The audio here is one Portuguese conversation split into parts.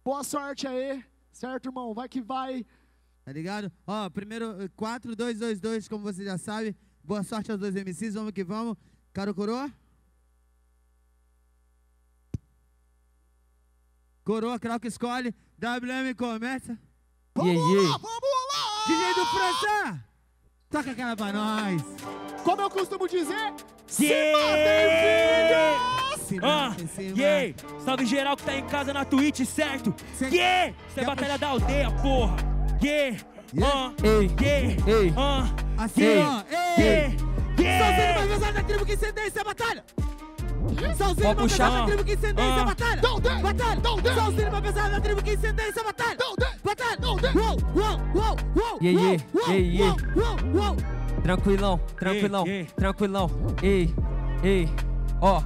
Boa sorte aí, certo, irmão? Vai que vai. Tá ligado? Ó, primeiro 4, 2, 2, 2, como você já sabe. Boa sorte aos dois MCs, vamos que vamos. Caro Coroa? Coroa, Krauk escolhe. WM começa. Vamos lá, vamos lá! DJ do França! Toca aquela pra nós. Como eu costumo dizer, se matem, filhos! Yeah! Salve geral que tá em casa na Twitch, certo? Yeah! Isso é batalha da aldeia, porra! Yeah! Ei! Assim, ó! Ei! Yeah! Salzinho mais pesado da tribo que incendei essa batalha! Salzinho mais puxar. pesado da tribo que incendei essa batalha! Batalha! Não tem. Salzinho mais pesado da tribo que incendei essa batalha! Batalha! Uou! Yeah. Tranquilão, tranquilão. Ei, ó.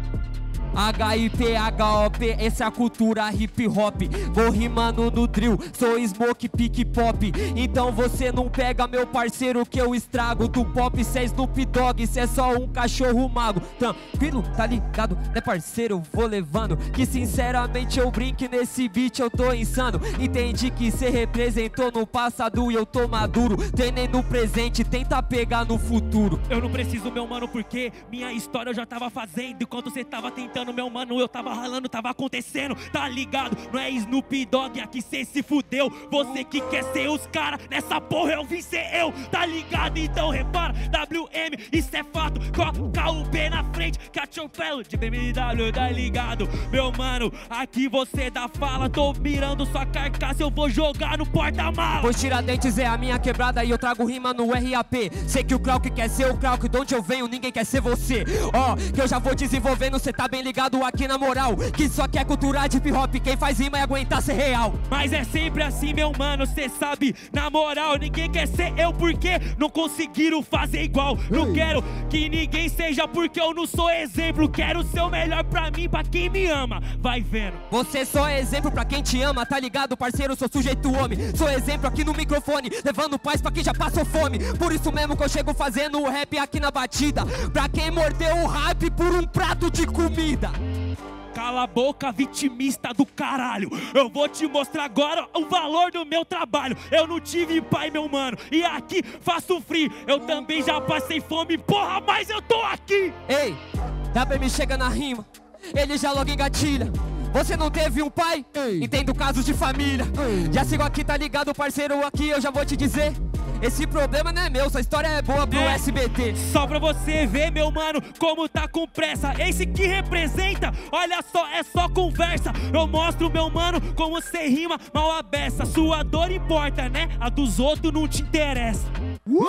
HIP, HOP, essa é a cultura hip hop. Vou rimando no drill, sou smoke, pick pop. Então você não pega meu parceiro que eu estrago. Do pop cê é Snoop Dogg, cê é só um cachorro mago. Tranquilo, tá ligado, né parceiro, vou levando. Que sinceramente eu brinco nesse beat, eu tô insano. Entendi que cê representou no passado e eu tô maduro. Treinei no presente, tenta pegar no futuro. Eu não preciso, meu mano, porque minha história eu já tava fazendo. Enquanto cê tava tentando, meu mano, eu tava ralando, tava acontecendo. Tá ligado? Não é Snoop Dogg, aqui cê se fudeu. Você que quer ser os cara, nessa porra eu vim ser eu. Tá ligado? Então repara, WM, isso é fato. Coloca o B na frente, que atropelo de BMW, tá ligado? Meu mano, aqui você dá fala. Tô mirando sua carcaça, eu vou jogar no porta-mala. Pois Tiradentes é a minha quebrada e eu trago rima no RAP. Sei que o Krauk quer ser o Krauk, de onde eu venho ninguém quer ser você. Ó, que eu já vou desenvolvendo, cê tá bem ligado aqui na moral. Que só quer cultura de hip hop, quem faz rima é aguentar ser real. Mas é sempre assim, meu mano, cê sabe. Na moral, ninguém quer ser eu porque não conseguiram fazer igual. Não quero que ninguém seja porque eu não sou exemplo. Quero ser o melhor pra mim, pra quem me ama. Vai vendo. Você só é exemplo pra quem te ama, tá ligado, parceiro? Sou sujeito homem. Sou exemplo aqui no microfone, levando paz pra quem já passou fome. Por isso mesmo que eu chego fazendo o rap aqui na batida. Pra quem mordeu o rap por um prato de comida. Cala a boca, vitimista do caralho. Eu vou te mostrar agora o valor do meu trabalho. Eu não tive pai, meu mano, e aqui faço frio. Eu também já passei fome, porra, mas eu tô aqui. Ei, WM chega na rima, ele já logo engatilha. Você não teve um pai? Entendo casos de família. Já sigo aqui, tá ligado, parceiro? Aqui eu já vou te dizer. Esse problema não é meu, sua história é boa pro SBT. Só pra você ver, meu mano, como tá com pressa. Esse que representa, olha só, é só conversa. Eu mostro, meu mano, como cê rima mal a beça. Sua dor importa, né? A dos outros não te interessa. Uou!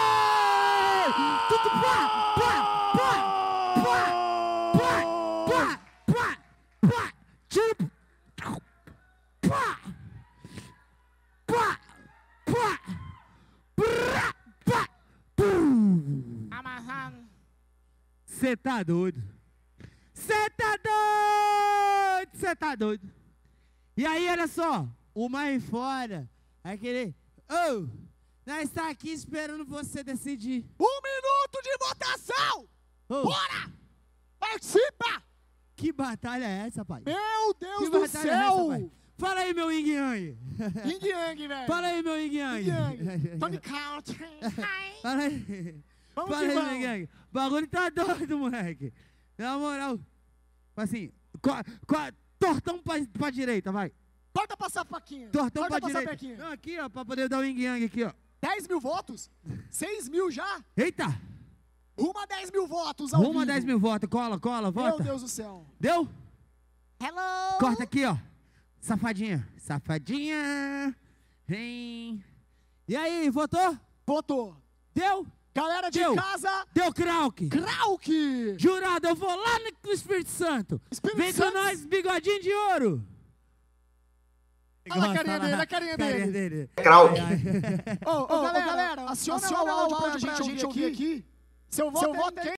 Tudo pá, pá, pá, pá, pá, pá, pá, tipo, pá, pá, pá, pá, pá, pum. Amarrado. Cê tá doido? Cê tá doido? Cê tá doido? E aí, olha só, o mais fora é aquele... Oh, nós tá aqui esperando você decidir. 1 minuto de votação! Oh, Bora! Participa! que batalha é essa, pai? Meu Deus Que do batalha é essa, céu! pai? Fala aí, meu Yin Yang. Yin Yang, velho. Fala aí, meu Yin Yang. Yin Yang. Tony Country. Fala aí. Vamos Fala que aí, vamos. Yin Yang. O bagulho tá doido, moleque. Na moral. Assim, tortão pra direita, vai. Corta pra sapaquinha. Tortão Corta pra direita. sapaquinha. Não, aqui, ó, pra poder dar o Yin Yang aqui, ó. 10 mil votos? 6 mil já? Eita. Rumo a 10 mil votos ao Rumo a vivo. 10 mil votos. Cola, vota. Meu Deus do céu. Deu? Hello. Corta aqui, ó. Safadinha. Safadinha. Vem. E aí, votou? Votou. Deu? Galera de Deu. casa. Deu, Krauk. Krauk. Jurado, eu vou lá no Espírito Santo. Espírito Vem Santo. com nós, bigodinho de ouro. Olha a carinha dele, a carinha dele. Krauk. Ô, galera, aciona o áudio pra gente ouvir aqui. Seu voto é quem?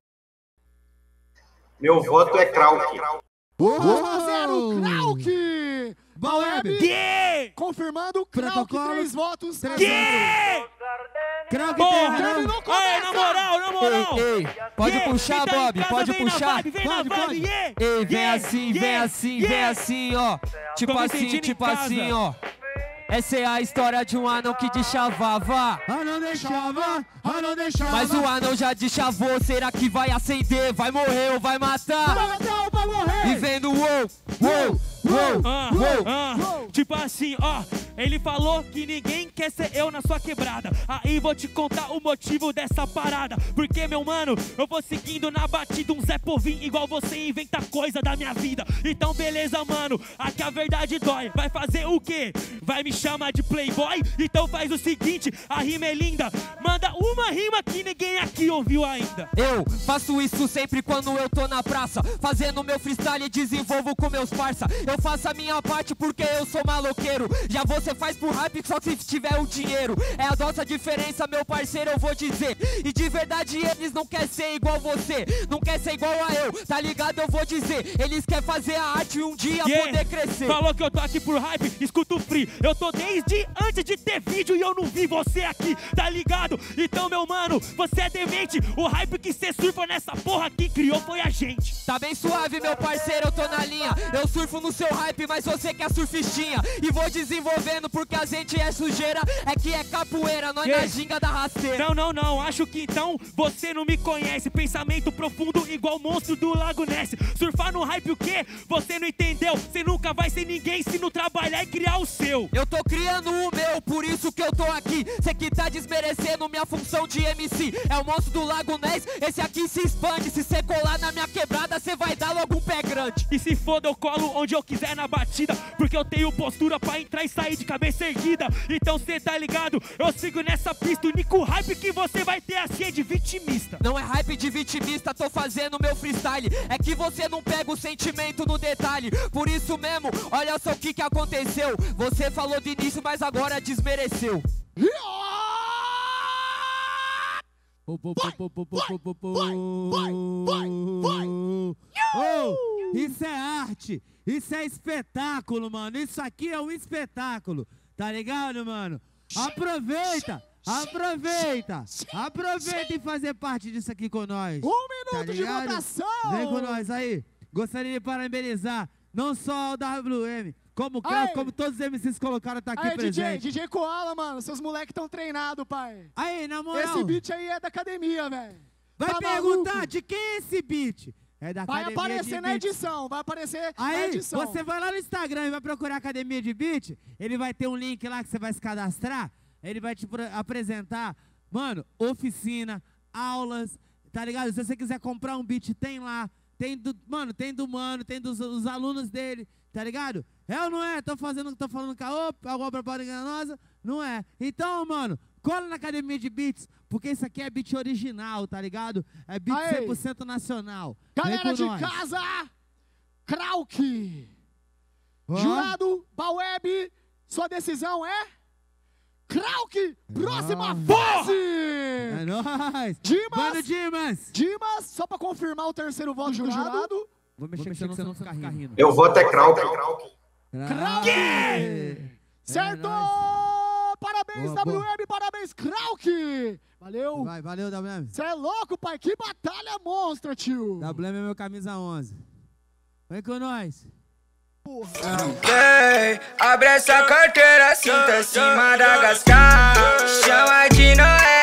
Meu voto é Krauk. 1 a 0, Krauk. Baueb. Yeah! confirmando, Krauk, 3 votos. Que? Krauk terminou. Na moral. Ei, pode puxar, Bob, pode puxar. Pode. Ei, vem assim, ó. Tipo assim, ó. Essa é a história de um anão que deschavava. Não deixava. Mas o anão já deschavou. Será que vai acender? Vai morrer ou vai matar? Vai morrer. E vendo uou. Tipo assim, ó. Ele falou que ninguém quer ser eu na sua quebrada. Aí vou te contar o motivo dessa parada. Porque, meu mano, eu vou seguindo na batida um Zé Povinho, igual você inventa coisa da minha vida. Então beleza, mano, aqui a verdade dói. Vai fazer o quê? Vai me chamar de playboy? Então faz o seguinte, a rima é linda. Manda uma rima que ninguém aqui ouviu ainda. Eu faço isso sempre quando eu tô na praça, fazendo meu freestyle e desenvolvo com meus parça. Eu faço a minha parte porque eu sou maloqueiro. Já você faz por hype só se tiver o dinheiro. É a nossa diferença, meu parceiro, eu vou dizer. E de verdade eles não querem ser igual você, não quer ser igual a eu, tá ligado? Eu vou dizer, eles querem fazer a arte e um dia poder crescer. Falou que eu tô aqui por hype, escuta o free. Eu tô desde antes de ter vídeo e eu não vi você aqui, tá ligado? Então, meu mano, você é demente. O hype que cê surfa nessa porra que criou foi a gente. Tá bem suave, meu parceiro, eu tô na linha. Eu surfo no seu hype, mas você que é surfistinha. E vou desenvolvendo porque a gente é sujeira. É que é capoeira, nós na ginga da rasteira. Não, acho que então você não me conhece. Pensamento profundo igual monstro do Lago Ness. Surfar no hype o quê? Você não entendeu. Você nunca vai ser ninguém se não trabalhar e criar o seu. Eu tô criando o meu, por isso que eu tô aqui. Cê que tá desmerecendo minha função de MC. É o monstro do Lago Ness, esse aqui se expande. Se cê colar na minha quebrada, cê vai dar logo um pé grande. E se foda, eu colo onde eu quiser na batida, porque eu tenho postura pra entrar e sair de cabeça erguida. Então cê tá ligado, eu sigo nessa pista. O único hype que você vai ter assim é de vitimista. Não é hype de vitimista, tô fazendo meu freestyle. É que você não pega o sentimento no detalhe. Por isso mesmo, olha só o que aconteceu. Você falou de início, mas agora desmereceu. Isso é arte, isso é espetáculo, mano. Isso aqui é um espetáculo, tá ligado, mano? Aproveita e fazer parte disso aqui com nós. 1 minuto de votação. Vem com nós aí. Gostaria de parabenizar não só o WM, como o Krauk, como todos os MCs colocaram, tá aqui presente. DJ Koala, mano, seus moleques tão treinados, pai. Aí, na moral. Esse beat aí é da academia, velho. Vai perguntar de quem é esse beat? É da vai academia aparecer na edição, vai aparecer na edição. Aí, você vai lá no Instagram e vai procurar Academia de Beat, ele vai ter um link lá que você vai se cadastrar, ele vai te apresentar, mano, oficina, aulas, tá ligado? Se você quiser comprar um beat, tem lá, tem do mano, tem dos alunos dele, tá ligado? É ou não é? Tô falando caô, alguma propaganda enganosa? Não é. Então, mano, cola na Academia de Beats, porque isso aqui é beat original, tá ligado? É beat 100% nacional. Galera de casa, Krauk. Jurado, Baweb, sua decisão é? Krauk, próxima fase! É nóis! Dimas, só pra confirmar o terceiro voto do jurado. Vou mexer que você não ficar rindo. Eu voto é Krauk. Krauk! Certo! Parabéns, WM, parabéns, Krauk! Valeu! Valeu, WM. Você é louco, pai? Que batalha monstra, tio! WM é meu camisa 11. Vem com nós! Ei, abre essa carteira, sinta-se Madagascar. Chama de Noé.